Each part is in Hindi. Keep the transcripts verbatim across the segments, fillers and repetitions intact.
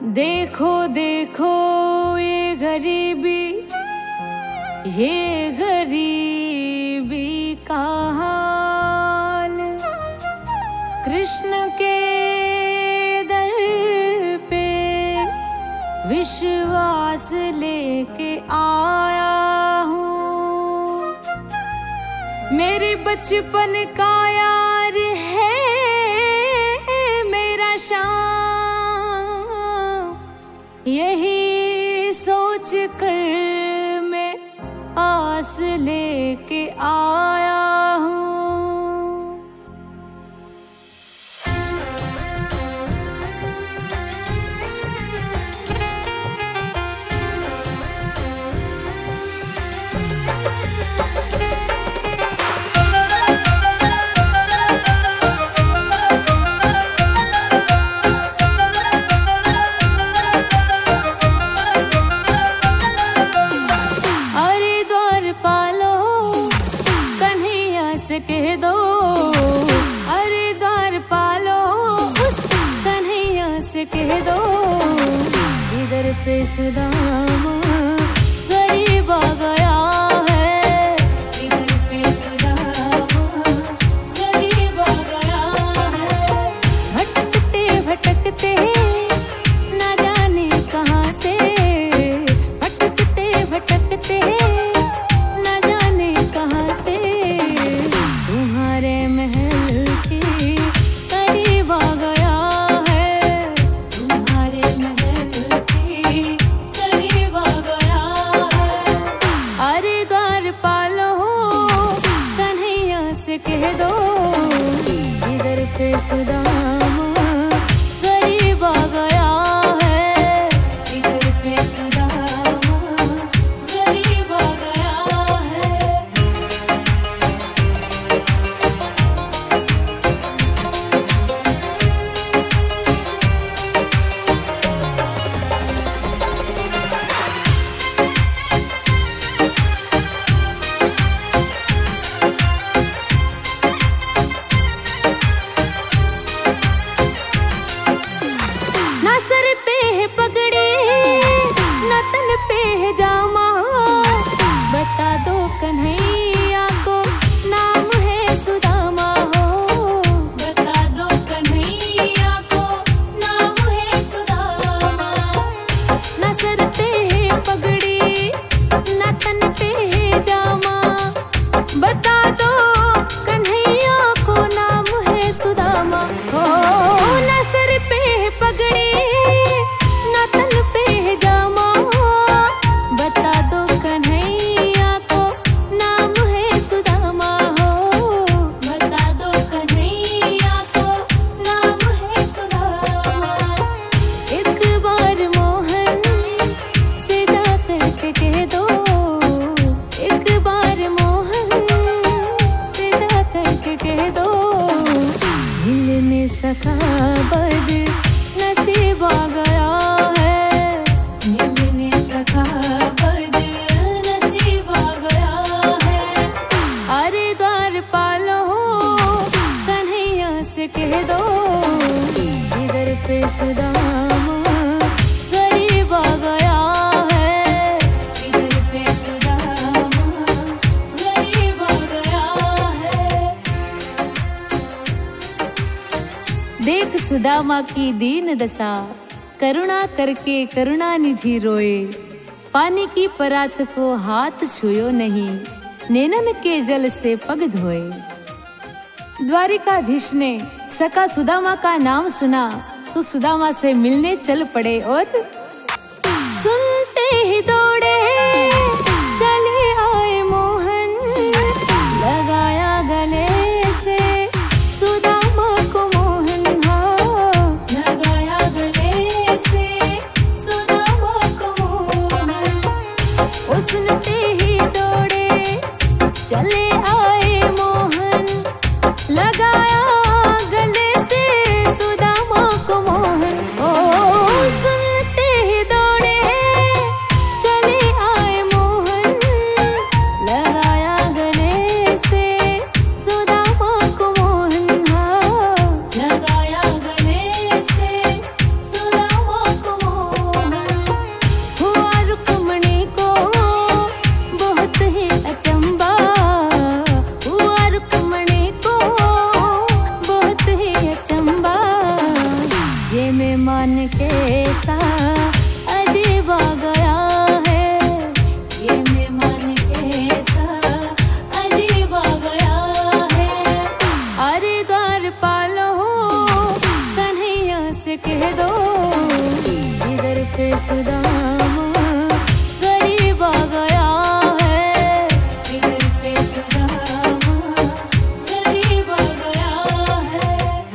देखो देखो ये गरीबी, ये गरीबी का हाल। कृष्ण के दर पे विश्वास लेके आया हूँ। मेरी बचपन का यार है मेरा शाम, यही सोच कर मैं आस लेके आया हूँ। कह दो अरे द्वार पालो, उस कन्हैया से कह दो, इधर पे सुदामा गरीब आ गया है, इधर पे सुदामा गरीब आ गया है। भटकते भटकते न जाने कहाँ से, भटकते भटकते न जाने कहाँ से, तुम्हारे महल के करीब आ गया है, तुम्हारे महल के करीब आ गया है। अरे द्वार पालो कन्हैया से कह दो, इधर पे सुदामा गरीब आ गया है, इधर पे सुदामा गरीब आ गया है। ना सर पे है पगड़ी, ना तन पे है जामा, बता दो कन्हैया को नाम है सुदामा हो, बता दो कन्हैया को नाम है सुदामा। ना सर पे है पगड़ी, ना तन पे है जामा, बता दो कन्हैया को नाम है सुदामा हो। ना सर पे है पगड़ी, ना तन पे है जामा, बता दो कन्हैया को नाम है सुदामा हो, बता दो कन्हैया को नाम है सुदामा। एक बार मोहन से जाकर के कह दो, एक बार मोहन से जाकर के कह दो, मिलने सका बद नसीब आ गया है, मिलने सका बद नसीब आ गया है। अरे द्वार पालो कन्हैया से कह दो, इधर पे सुदामा गरीब आ गया है, इधर पे सुदामा गरीब आ गया है। देख सुदामा की दीन दशा, करुणा करके करुणा निधि रोए, पानी की परात को हाथ छुयो नहीं, नैनन के जल से पग धोए। द्वारिकाधीश ने सका सुदामा का नाम सुना तो सुदामा से मिलने चल पड़े, और सुनते ही दौड़े चले आए मोहन, लगाया गले से सुदामा को मोहन, हाँ लगाया गले से सुदामा को मोहन। वो सुनते ही दौड़े चले आए मोहन, लगाया गले से सुदामा को मोहन। ओ सुनते मेहमान कैसा अजीब आ गया है, ये मेहमान कैसा अजीब आ गया है। अरे द्वार पालो कन्हैया से कह दो, इधर पे सुदामा गरीब आ गया है, इधर पे सुदामा गरीब आ गया है।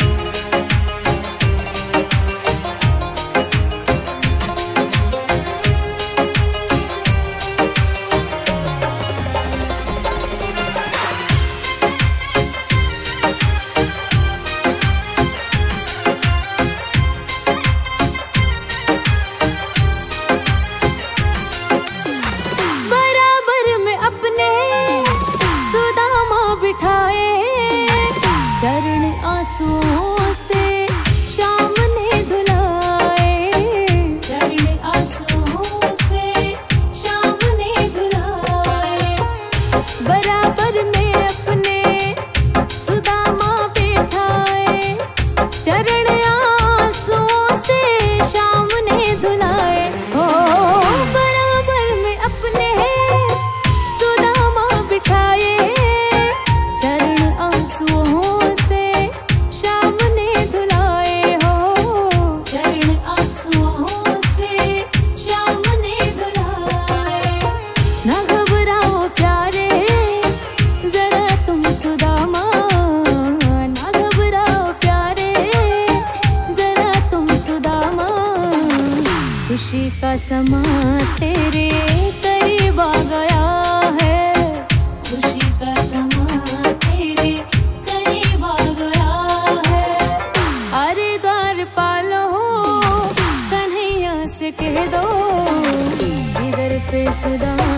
चरण आंसुओं से शाम ने धुलाए, चरण आंसुओं से शाम ने धुलाए। बराबर में अपने सुदामा बैठाए, चरण आंसुओं से शाम ने धुलाए। ओ बराबर में अपने सुदामा बिठाए, चरण आंसुओं खुशी का समा तेरे करीब आ गया है, खुशी का समा तेरे करीब आ गया है। अरे द्वार पालो कन्हैया से कह दो, इधर पे सुदामा